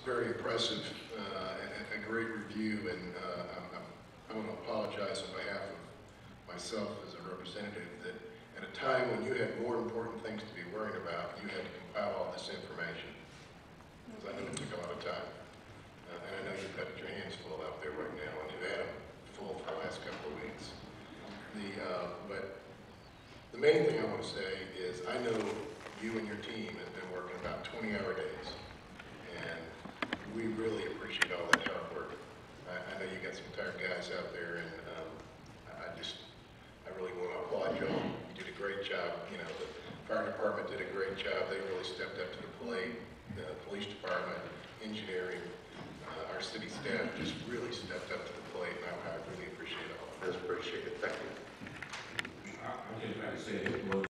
very impressive, a great review, and I want to apologize on behalf of myself as a representative that at a time when you had more important things to be worried about, you had to compile all this information. Because I know it took a lot of time. And I know you've got your hands full out there right now, and you've had them full for the last couple of weeks. But the main thing I want to say is I know you and your team have been working about 20-hour days, and we really appreciate all that hard work. I know you got some tired guys out there, and I really want to applaud you all. You did a great job. You know, the fire department did a great job. They really stepped up to the plate. The police department, engineering, our city staff just really stepped up to the plate, and I really appreciate it all. I appreciate it. Thank you. I just like to say this was